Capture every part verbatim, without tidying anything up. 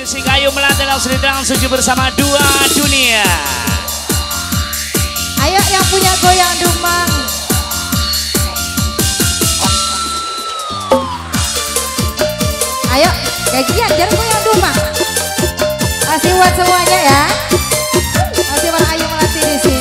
Musik Ayu Melati langsung langsung bersama Dua Dunia. Ayo yang punya goyang dumang. Ayo, kayak gini aja goyang dumang. Kasih buat semuanya ya. Kasih buat Ayu Melati di sini.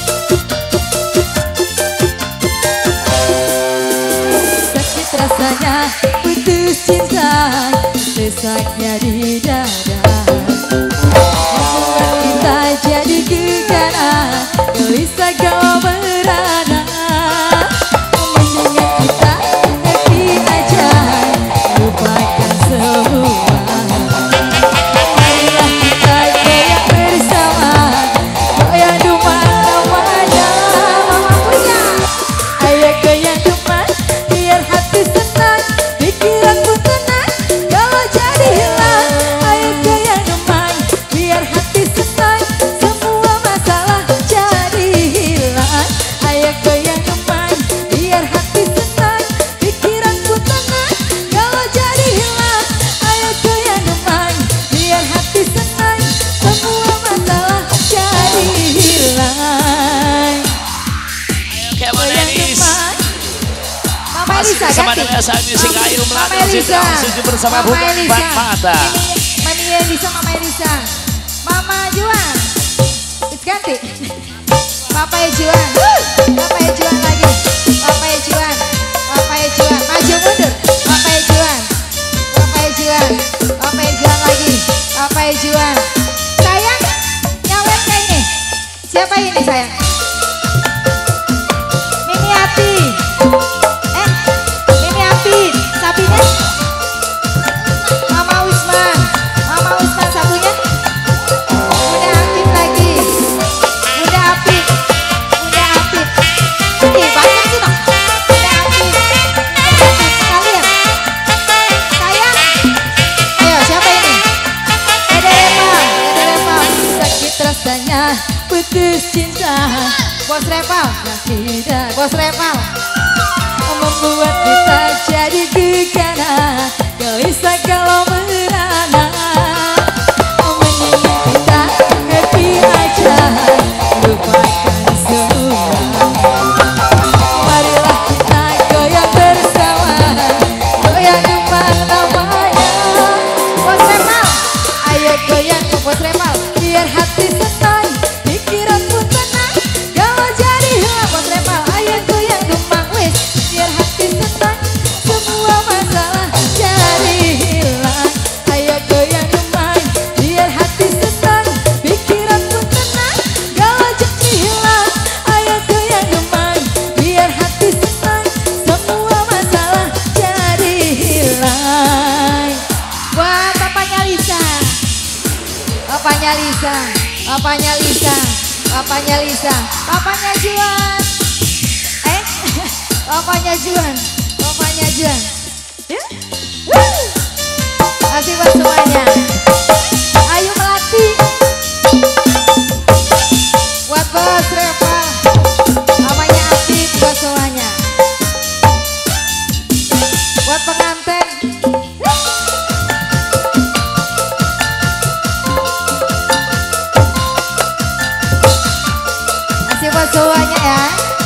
Sakit rasanya putus cinta, sesaknya di dada. Membuat kita jadi gegana, gelisah galau merana. Mendingan kita happy aja, lupakan semua. Marilah kita goyang bersama, goyang dumang namanya. Mama punya. Ayo goyang dumang, biar hati senang, pikiran pun tenang. Kalau jadi hilang, ayo goyang dumang, biar hati senang, semua masalah jadi hilang. Ayo goyang dumang, biar hati senang, pikiran pun tenang. Kalau jadi hilang, ayo goyang dumang, biar hati senang, semua masalah jadi hilang. Oke, Mama Elis. Mama Masih Elisa bersama ganti. dengan saya Musik Ayu Melati Mama Elisa. langsung bersama Mama Bukan Elisa. Empat Mata. Ini Mami Elisa, Mama Elisa. Mama Juan. It's ganti. Papa Juan. Papa Juan lagi. Papa Juan. Papa Juan. Maju mundur. Papa Juan. Papa Juan. Papa Juan lagi. Papa Juan. Sayang, nyawet kayak ini. Siapa ini sayang? Mimi Ati. Eh, Mimi Ati. Sapinya? Mama Wisman. Mama Wisman sapunya? Bunda Apip lagi. Bunda Apip. Bunda Apip. Ih, banyak sih dong. Bunda Apip. Bunda Apip. Sekalian. Sayang. Ayo, siapa ini? Dede Repa. Dede Repa. Sakit rasanya putus cinta. Bos Repal. Yang tidak. Bos Repal. Membuat kita jadi gegana, gelisah kalau merana. Mendingan kita happy aja, lupakan semua. Marilah kita goyang bersama, goyang dumang namanya. Bos Repal, ayo goyang ke Bos Repal, biar hati senang, pikiran pun tenang. Kalau jadi hilang Bos Repal, ayo goyang dumang wis, biar hati senang, semua masalah jadi hilang. Ayo goyang dumang, biar hati senang, pikiran pun tenang. Kalau jadi hilang, ayo goyang dumang, biar hati senang, semua masalah jadi hilang. Buat papanya Lisa, papanya Lisa, papanya Lisa, papanya Lisa, papanya Juan. Eh, papanya Juan, papanya Juan. Ya? Wuh. Kasih buat semuanya. Ayu Melati. Buat Bos Repa. Mamanya Apip buat semuanya. Buat pengantin. Kasih buat semuanya ya.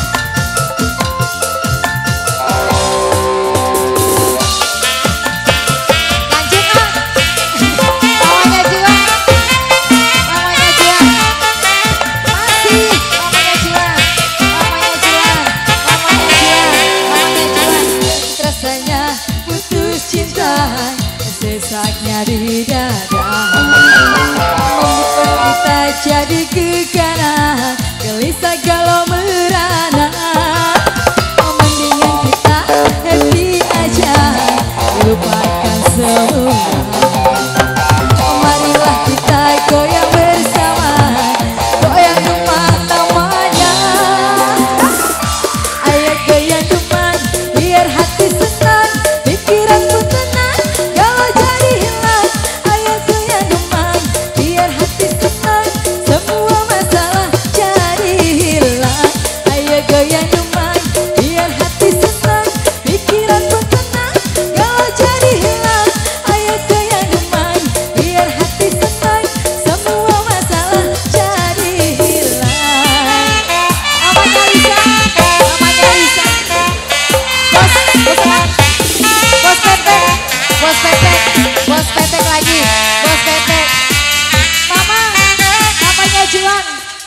Lanjut ah. Mamanya Juan. Mamanya Juan. Masih. Mamanya Juan. Mamanya Juan. Mamanya Juan. Mamanya Juan. Rasanya putus cinta, sesaknya di dada. Membuat kita jadi gegana, gelisah galau merana. Mendingan kita happy aja, lupakan semua. Marilah kita goyang bersama, goyang dumang namanya. Ayo goyang dumang, biar hati senang, pikiran pun tenang. Kalau jadi hilang, ayo goyang dumang, biar hati senang, semua masalah jadi hilang.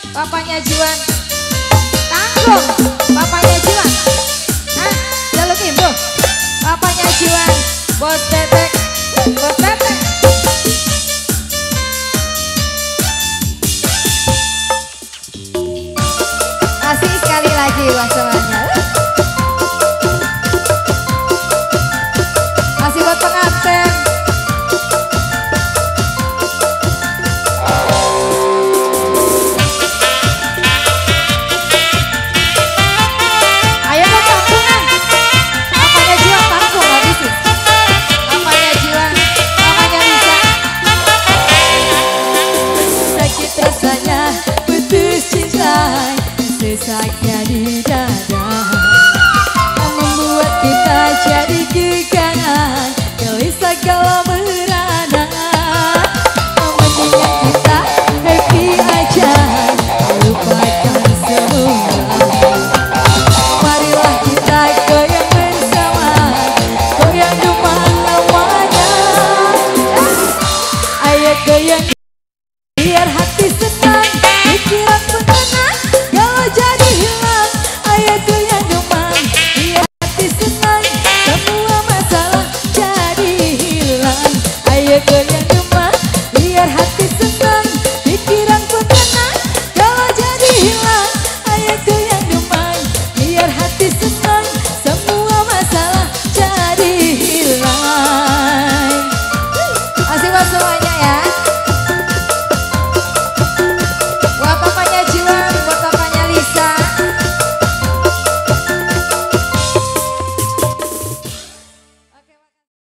papanya Jiwan. Tanggung, papanya Jiwan. Hah, jaluk ibu. Papanya Jiwan, bos tetek, bos tetek. Asik sekali lagi buat semuanya. Masih buat pengantin. Ayo dong tanggungan. Apanya Jiwan tanggung habisin. Apanya Jiwan, apanya Lisa. Sakit rasanya putus cinta, sesaknya di dada, membuat kita jadi kegangan, gelisah kalau merana. Mendingan kita happy aja, lupakan semua. Marilah kita goyang bersama, goyang demang namanya. Ayo goyang biar hati senang, pikiran pun tenang. Kalau jadi hilang, ayo goyang demang, biar hati senang, semua masalah jadi hilang. Ayo goyang demang, biar hati senang, pikiran pun tenang. Kalau jadi hilang, ayo goyang demang, biar hati senang, semua masalah jadi hilang. Asik buat semuanya ya.